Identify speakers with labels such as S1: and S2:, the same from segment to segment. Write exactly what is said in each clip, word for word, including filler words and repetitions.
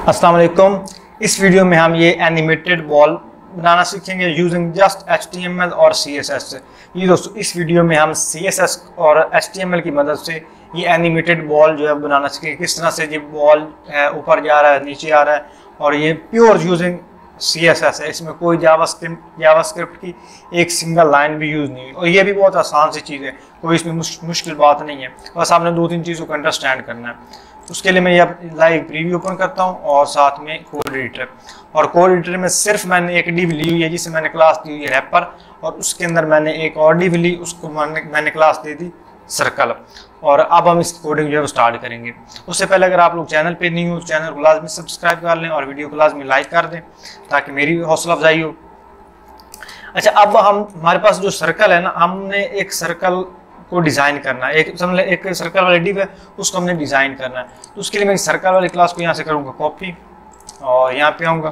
S1: अस्सलाम वालेकुम। इस वीडियो में हम ये एनिमेटेड बॉल बनाना सीखेंगे using just H T M L और सी एस एस। ये दोस्तों इस वीडियो में हम सी एस एस और एच टी एम एल की मदद से ये एनिमेटेड बॉल जो है बनाना सीखेंगे, किस तरह से ये बॉल ऊपर जा रहा है, नीचे आ रहा है, और ये pure using C S S है। इसमें कोई जावास्क्रिप्ट जावास्क्रिप्ट की एक सिंगल लाइन भी यूज़ नहीं हुई, और ये भी बहुत आसान सी चीज़ है, कोई इसमें मुश्किल बात नहीं है। बस आपने दो तीन चीज़ों को अंडरस्टैंड करना है। उसके लिए मैं ये लाइव प्रीव्यू ओपन करता हूँ और साथ में कोड एडिटर, और कोड एडिटर में सिर्फ मैंने एक डिव ली हुई है जिसे मैंने क्लास दी हुई है रैपर, और उसके अंदर मैंने एक और डिव ली, उसको मैंने मैंने क्लास दे दी सर्कल। और अब हम इस कोडिंग जो है वो स्टार्ट करेंगे। उससे पहले अगर आप लोग चैनल पे नहीं हो, चैनल को लाजमी सब्सक्राइब कर लें और वीडियो को लाजमी लाइक कर दें ताकि मेरी हौसला अफजाई हो। अच्छा, अब हम हमारे पास जो सर्कल है ना, हमने एक सर्कल को डिज़ाइन करना है, एक समझ एक सर्कल वाली डिव है, उसको हमने डिज़ाइन करना है। तो उसके लिए मैं सर्कल वाली क्लास को यहाँ से करूँगा कॉपी, और यहाँ पे आऊँगा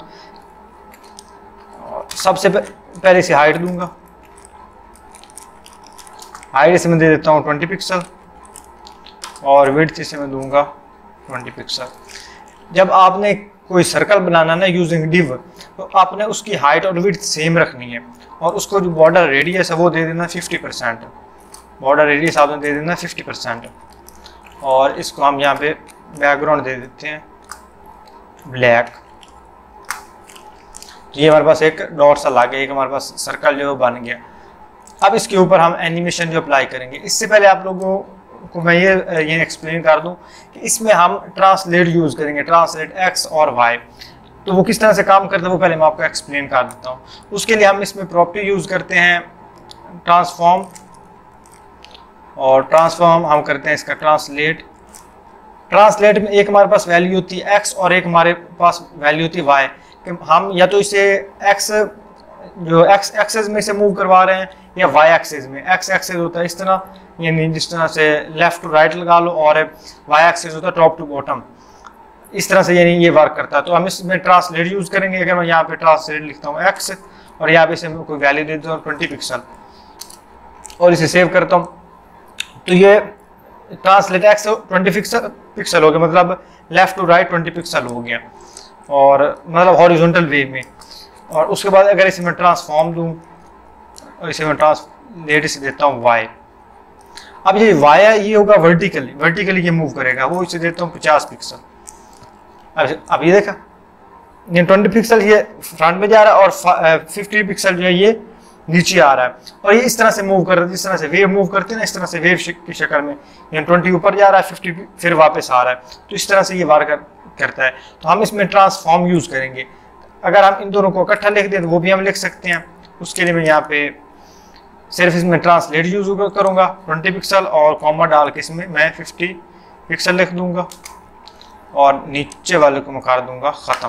S1: और सबसे पहले से हाइट दूंगा। हाइट से मैं दे देता हूँ ट्वेंटी पिक्सल और विड्थ से मैं दूंगा ट्वेंटी पिक्सल। जब आपने कोई सर्कल बनाना ना यूजिंग डिव, तो आपने उसकी हाइट और विड्थ सेम रखनी है, और उसको जो बॉर्डर रेडियस है वो दे देना फिफ्टी परसेंट। बॉर्डर रेडियस आपने दे देना फिफ्टी परसेंट, और इसको हम यहाँ पे बैकग्राउंड दे देते हैं ब्लैक। तो ये हमारे पास एक डॉट सा ला गया, एक हमारे पास सर्कल जो बन गया। अब इसके ऊपर हम एनिमेशन जो अप्लाई करेंगे, इससे पहले आप लोगों को मैं ये ये एक्सप्लेन कर दूं कि इसमें हम ट्रांसलेट यूज़ करेंगे, ट्रांसलेट एक्स और वाई। तो वो किस तरह से काम करता है वो पहले मैं आपको एक्सप्लेन कर देता हूँ। उसके लिए हम इसमें प्रॉपर्टी यूज़ करते हैं ट्रांसफॉर्म, और ट्रांसफॉर्म हम करते हैं इसका ट्रांसलेट। ट्रांसलेट में एक हमारे पास वैल्यू होती है एक्स और एक हमारे पास वैल्यू होती है वाई। हम या तो इसे एक्स जो एक्स एक्सेस में से मूव करवा रहे हैं या वाई एक्सेस में। एक्स एक्सेस होता है इस तरह, यानी जिस तरह से लेफ्ट टू राइट लगा लो, और वाई एक्सेस होता है टॉप टू बॉटम, इस तरह से यानी ये वर्क करता है। तो हम इसमें ट्रांसलेट यूज़ करेंगे। अगर मैं यहाँ पे ट्रांसलेट लिखता हूँ एक्स और यहाँ पे इसे कोई वैल्यू देता हूँ ट्वेंटी पिक्सल और इसे सेव करता हूँ, तो ये translate X twenty pixel pixel हो गया, मतलब left to right twenty pixel हो गया, और मतलब हॉरिजॉन्टल वे में। और उसके बाद अगर इसे मैं ट्रांसफॉर्म दूँ और इसे मैं ट्रांसलेट इसे देता हूँ वाई। अब ये वाई है, ये होगा वर्टिकली, वर्टिकली ये मूव करेगा, वो इसे देता हूँ पचास पिक्सल। अब अब ये देखा, ये ट्वेंटी पिक्सल ये फ्रंट में जा रहा है और फिफ्टी पिक्सल जो है ये नीचे आ रहा है, और ये इस तरह से मूव कर रहा है, जिस तरह से वेव मूव करते हैं ना, इस तरह से वेव की शक्ल में। ये ट्वेंटी ऊपर जा रहा है, फिफ्टी फिर वापस आ रहा है, तो इस तरह से ये वार कर, करता है। तो हम इसमें ट्रांसफॉर्म यूज़ करेंगे। अगर हम इन दोनों को इकट्ठा लिख दें तो वो भी हम लिख सकते हैं। उसके लिए मैं यहाँ पे सिर्फ इसमें ट्रांसलेट यूज़ करूँगा ट्वेंटी पिक्सल, और कॉमा डाल के इसमें मैं फिफ्टी पिक्सल लिख दूँगा, और नीचे वाले को मैं कर दूँगा ख़त्म।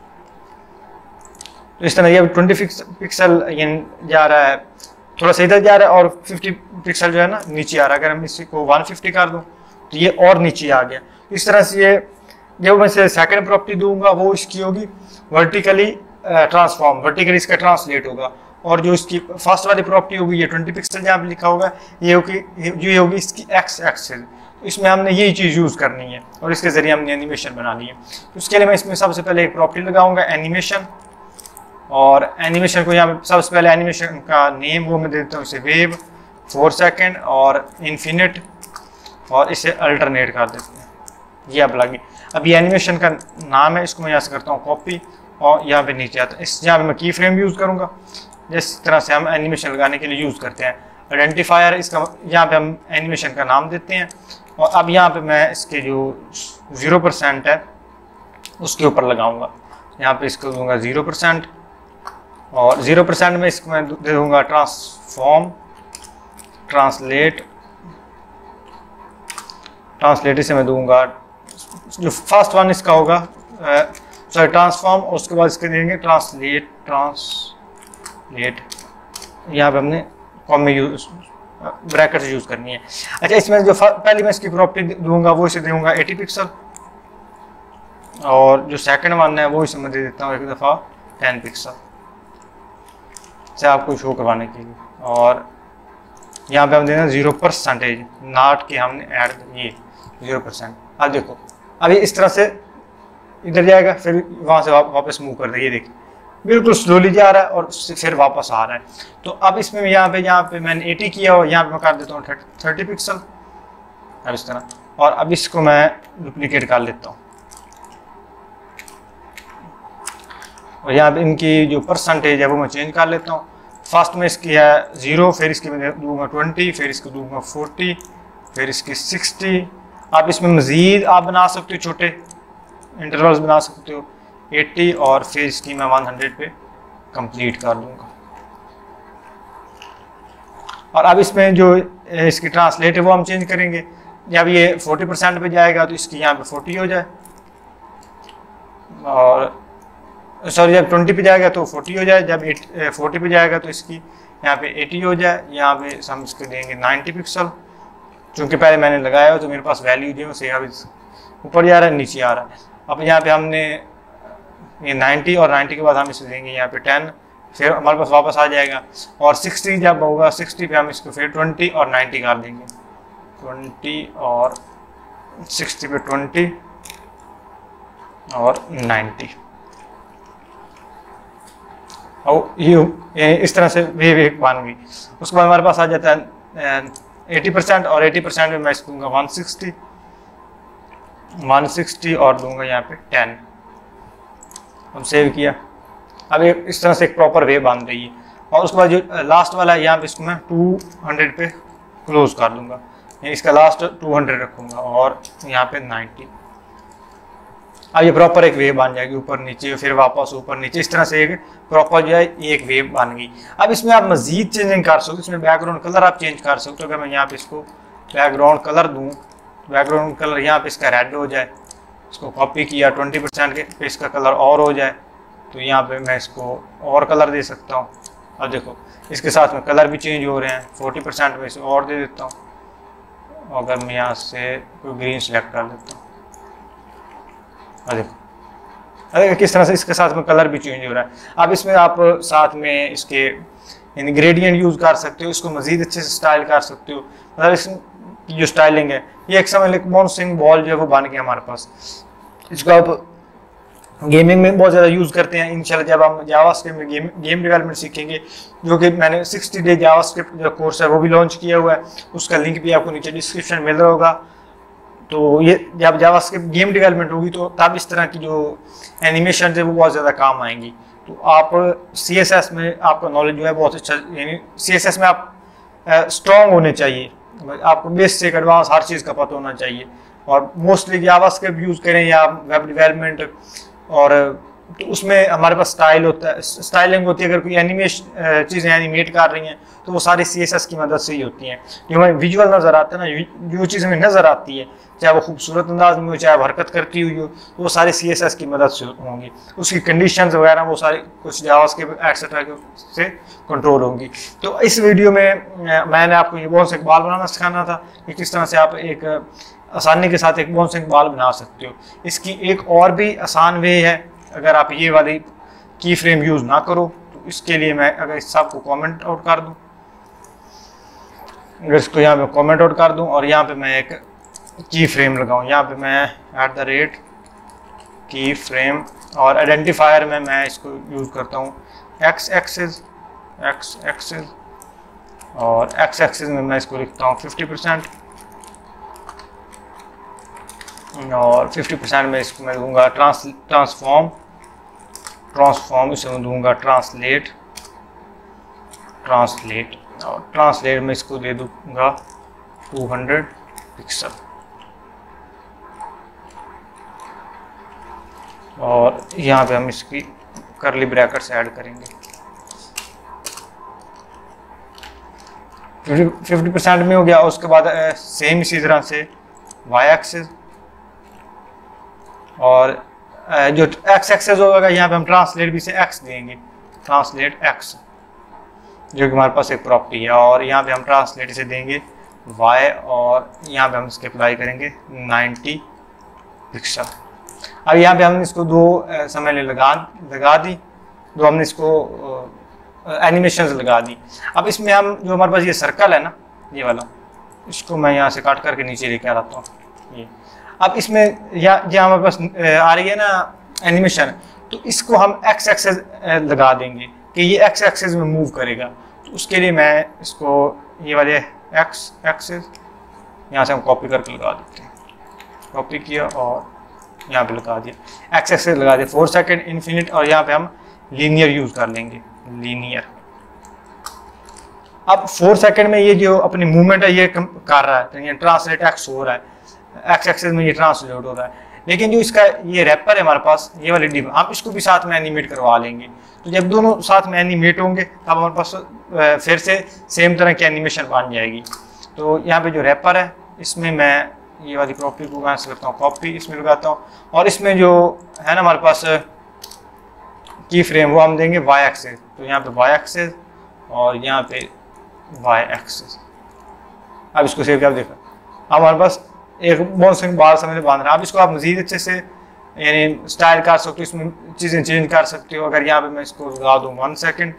S1: तो इस तरह ये ट्वेंटी पिक्सल ये जा रहा है, थोड़ा सा इधर जा रहा है, और फिफ्टी पिक्सल जो है ना नीचे आ रहा है। अगर हम इसी को वन फिफ्टी कर दूं तो ये और नीचे आ गया। इस तरह से ये जब मैं इसे सेकंड प्रॉपर्टी दूंगा वो इसकी होगी वर्टिकली ट्रांसफॉर्म, वर्टिकली इसका ट्रांसलेट होगा। और जो इसकी फर्स्ट वाली प्रॉपर्टी होगी ये ट्वेंटी पिक्सल जहाँ पे लिखा होगा, ये होगी ये होगी इसकी एक्स एक्सेस। तो इसमें हमने यही चीज़ यूज़ करनी है, और इसके ज़रिए हमने एनिमेशन बना ली है। तो उसके लिए मैं इसमें सबसे पहले एक प्रॉपर्टी लगाऊंगा एनिमेशन, और एनिमेशन को यहाँ पे सबसे पहले एनिमेशन का नेम वो मैं देता हूँ इसे वेव फोर सेकेंड और इन्फिनिट, और इसे अल्टरनेट कर देते हैं। ये अब लगी, अब ये एनिमेशन का नाम है, इसको मैं यहाँ से करता हूँ कॉपी, और यहाँ पे नीचे आता है। इस यहाँ पे मैं की फ्रेम यूज़ करूँगा, जिस तरह से हम एनिमेशन लगाने के लिए यूज़ करते हैं। आइडेंटिफायर, इसका यहाँ पे हम एनिमेशन का नाम देते हैं। और अब यहाँ पे मैं इसके जो ज़ीरो परसेंट है उसके ऊपर लगाऊंगा। यहाँ पे इसको दूंगा ज़ीरो परसेंट, और ज़ीरो परसेंट में इसको मैं दे दूंगा ट्रांसफॉर्म ट्रांसलेट ट्रांसलेट से मैं दूंगा जो फर्स्ट वन इसका होगा सॉरी ट्रांसफॉर्म, और उसके बाद इसके देंगे ट्रांसलेट ट्रांसलेट यहाँ पे हमने कॉमा यूज ब्रैकेट यूज़ करनी है। अच्छा, इसमें जो पहली मैं इसकी प्रॉपर्टी दूंगा वो इसे दूंगा एटी पिक्सल, और जो सेकंड वन है वो इसे मैं दे देता हूँ एक दफ़ा टेन पिक्सल से आपको शो करवाने के लिए। और यहाँ पे हम देना जीरो परसेंटेज, नाट के हमने ऐड ये जीरो परसेंट। अब देखो, अब ये इस तरह से इधर जाएगा, फिर वहाँ से वा, वापस मूव कर देगा। ये देखिए बिल्कुल स्लोली जा रहा है और फिर वापस आ रहा है। तो अब इसमें यहाँ पे यहाँ पे मैंने एटी किया और यहाँ पे मैं कर देता हूँ थर्टी पिक्सल, अब इस तरह। और अब इसको मैं डुप्लीकेट कर लेता हूँ और यहाँ पे इनकी जो परसेंटेज है वो मैं चेंज कर लेता हूँ। फर्स्ट में इसकी है ज़ीरो, फिर इसकी मैं दूंगा ट्वेंटी, फिर इसको दूंगा फोर्टी, फिर इसकी सिक्सटी। आप इसमें मज़ीद आप बना सकते हो, छोटे इंटरवल्स बना सकते हो, एट्टी, और फिर इसकी मैं हंड्रेड पे कंप्लीट कर दूंगा। और अब इसमें जो इसकी ट्रांसलेट है वो हम चेंज करेंगे। जब ये फोर्टी परसेंट पे जाएगा तो इसकी यहाँ पे फोर्टी हो जाए, और सॉरी जब ट्वेंटी पे जाएगा तो फोर्टी हो जाए, जब फोर्टी पे जाएगा तो इसकी यहाँ पे एटी हो जाए। यहाँ पे हम इसको देंगे नाइन्टी पिक्सल, चूँकि पहले मैंने लगाया हो तो मेरे पास वैल्यू जो है अभी ऊपर जा रहा है, नीचे आ रहा है। अब यहाँ पे हमने ये नाइन्टी और नाइन्टी के बाद हम इसे देंगे यहाँ पे टेन, फिर हमारे पास वापस आ जाएगा। और सिक्सटी जब होगा, सिक्सटी पे हम इसको फिर ट्वेंटी और नाइन्टी कर देंगे, ट्वेंटी और सिक्सटी पे ट्वेंटी और नाइन्टी। और ये इस तरह से वे वे बन गई। उसके बाद हमारे पास आ जाता है एटी परसेंट, और एटी परसेंट में मैं इसको दूंगा वन सिक्सटी, वन सिक्सटी और दूंगा यहाँ पे टेन। हम सेव किया। अब एक इस तरह से एक प्रॉपर वे बन रही है। और उसके बाद जो लास्ट वाला है यहाँ पे इसको मैं टू हंड्रेड पे क्लोज कर दूंगा, इसका लास्ट टू हंड्रेड रखूँगा और यहाँ पे नाइन्टी। अब ये प्रॉपर एक वेव बन जाएगी, ऊपर नीचे फिर वापस ऊपर नीचे, इस तरह से एक प्रॉपर जो है एक वेव बन गई। अब इसमें आप मजीद चेंजिंग कर सकते हो, इसमें बैकग्राउंड कलर आप चेंज कर सकते हो। अगर मैं यहाँ पे इसको बैकग्राउंड कलर दूँ, बैकग्राउंड कलर यहाँ पे इसका रेड हो जाए, इसको कॉपी किया ट्वेंटी परसेंट के पे इसका कलर और हो जाए, तो यहाँ पे मैं इसको और कलर दे सकता हूँ। अब देखो इसके साथ में कलर भी चेंज हो रहे हैं, फोर्टी परसेंट में इसे और दे देता हूँ। अगर मैं यहाँ से कोई ग्रीन सेलेक्ट कर देता हूँ, देखो अरे किस तरह से इसके साथ में कलर भी चेंज हो रहा है। अब इसमें आप साथ में इसके ग्रेडियंट यूज़ कर सकते हो, इसको मज़ीद अच्छे से स्टाइल कर सकते हो। मतलब इसकी जो स्टाइलिंग है, ये एक समय एक बाउंसिंग बॉल जो है वो बन गया हमारे पास। इसको आप गेमिंग में बहुत ज़्यादा यूज़ करते हैं। इंशाल्लाह जब हम जावास्क्रिप्ट में गेम गेम डेवलपमेंट सीखेंगे, जो कि मैंने सिक्सटी डे जावास्क्रिप्ट जो कोर्स है वो भी लॉन्च किया हुआ है, उसका लिंक भी आपको नीचे डिस्क्रिप्शन में मिल रहा होगा। तो ये जब जावास्क्रिप्ट गेम डेवलपमेंट होगी तो तब इस तरह की जो एनिमेशन है वो बहुत ज़्यादा काम आएंगी। तो आप सी एस एस में आपका नॉलेज जो है बहुत अच्छा, यानी सी एस एस में आप स्ट्रॉन्ग होने चाहिए, आपको बेसिक एडवांस हर चीज़ का पता होना चाहिए। और मोस्टली जावास्क्रिप्ट यूज़ करें या वेब डेवलपमेंट, और तो उसमें हमारे पास स्टाइल होता है, स्टाइलिंग होती है। अगर कोई एनिमेशन चीज़ें एनिमेट कर रही हैं तो वो सारी सी एस एस की मदद से ही होती हैं। जो हमें विजुअल नज़र आता है ना, जो चीज़ हमें नज़र आती है, चाहे वो खूबसूरत अंदाज में हो, चाहे वो हरकत करती हुई हो, तो वो सारी सी एस एस की मदद से होंगी। उसकी कंडीशंस वगैरह वो सारी कुछ जावास्क्रिप्ट एक्सेट्रा से कंट्रोल होंगी। तो इस वीडियो में मैंने आपको ये बाउंसिंग बॉल बनाना सिखाना था कि किस तरह से आप एक आसानी के साथ एक बाउंसिंग बॉल बना सकते हो। इसकी एक और भी आसान वे है, अगर आप ये वाली की फ्रेम यूज़ ना करो तो इसके लिए मैं अगर इस सब को कमेंट आउट कर दूं, अगर इसको यहाँ पे कमेंट आउट कर दूं और यहाँ पे मैं एक की फ्रेम लगाऊं, यहाँ पे मैं एट द रेट की फ्रेम, और आइडेंटिफायर में मैं इसको यूज़ करता हूँ एक्स एक्सिस, एक्स एक्सिस, और एक्स एक्सिस में मैं इसको लिखता हूँ फिफ्टी परसेंट, और फिफ्टी परसेंट में इसको मैं दूंगा ट्रांस ट्रांसफॉर्म ट्रांसफॉर्म इसे मैं दूंगा ट्रांसलेट ट्रांसलेट और ट्रांसलेट में इसको दे दूंगा टू हंड्रेड पिक्सल। और यहाँ पे हम इसकी करली ब्रैकेट्स ऐड करेंगे। फिफ्टी परसेंट में हो गया। उसके बाद सेम इसी तरह से वाई एक्सिस, और जो एक्स एक्सेस होगा यहाँ पे हम ट्रांसलेट भी से एक्स देंगे, ट्रांसलेट एक्स, जो कि हमारे पास एक प्रॉपर्टी है। और यहाँ पे हम ट्रांसलेट से देंगे वाई, और यहाँ पे हम इसके अप्लाई करेंगे नाइन्टी पिक्सल। अब यहाँ पे हमने इसको दो समय लगा लगा दी, दो हमने इसको एनिमेशंस लगा दी। अब इसमें हम जो हमारे पास ये सर्कल है ना, ये वाला, इसको मैं यहाँ से काट करके नीचे लेके आ रहा हूँ ये। अब इसमें या यहाँ हमारे पास आ रही है ना एनिमेशन, तो इसको हम एक्स एक्सेस लगा देंगे कि ये एक्स एक्सेस में मूव करेगा। तो उसके लिए मैं इसको ये वाले एक्स एक्सेस यहाँ से हम कॉपी करके लगा देते हैं, कॉपी किया और यहाँ पे लगा दिया, एक्स एक्सेस लगा दिया फोर सेकेंड इन्फिनिट, और यहाँ पे हम लीनियर यूज कर लेंगे, लीनियर। अब फोर सेकेंड में ये जो अपनी मूवमेंट है ये कर रहा है, तो ये ट्रांसलेट एक्स हो रहा है, एक्स एक्सेस में ये ट्रांसलेट हो रहा है। लेकिन जो इसका ये रैपर है हमारे पास, ये वाली डिप, हम इसको भी साथ में एनिमेट करवा लेंगे। तो जब दोनों साथ में एनिमेट होंगे तब हमारे पास फिर से सेम तरह की एनिमेशन बन जाएगी। तो यहाँ पे जो रैपर है इसमें मैं ये वाली प्रॉपर्टी को कहाँ से करता हूँ, कॉपी, इसमें लगाता हूँ, और इसमें जो है ना हमारे पास की फ्रेम वो हम देंगे वाई एक्सेस। तो यहाँ पे वाई एक्सेस और यहाँ पे वाई एक्सेस। अब इसको सेव किया, देखो अब हमारे पास एक बहुत से बार समय बांध रहा है। अब इसको आप मजीद अच्छे से यानी स्टाइल कर सकते हो, इसमें चीज़ें चेंज कर सकते हो। अगर यहाँ पे मैं इसको लगा दूँ वन सेकेंड,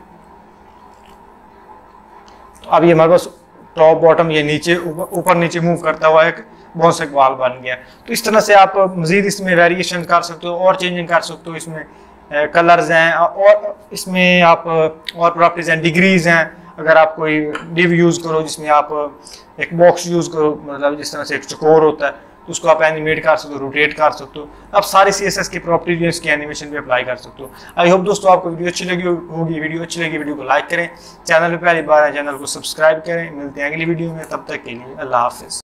S1: तो अब ये हमारे पास टॉप बॉटम ये नीचे ऊपर नीचे मूव करता हुआ एक बहुत से वाल बन गया। तो इस तरह से आप मजीद इसमें वेरिएशन कर सकते हो और चेंजिंग कर सकते हो। इसमें कलर्स हैं और इसमें आप और प्रॉपर्टीज हैं, डिग्रीज हैं। अगर आप कोई डिव यूज़ करो जिसमें आप एक बॉक्स यूज़ करो, मतलब जिस तरह से एक चकोर होता है, तो उसको आप एनिमेट कर सकते हो, रोटेट कर सकते हो। आप सारे सी एस एस की प्रॉपर्टीज इसकी एनिमेशन पे अप्लाई कर सकते हो। आई होप दोस्तों आपको वीडियो अच्छी लगी होगी। वीडियो अच्छी लगी वीडियो को लाइक करें, चैनल पर पहली बार है चैनल को सब्सक्राइब करें। मिलते हैं अगली वीडियो में, तब तक के लिए अल्लाह हाफिज़।